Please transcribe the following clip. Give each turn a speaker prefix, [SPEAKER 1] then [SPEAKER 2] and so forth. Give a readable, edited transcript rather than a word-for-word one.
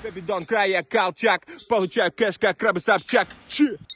[SPEAKER 1] Baby, don't cry, я колчак. Получаю кэш, как крабы Собчак. Чи!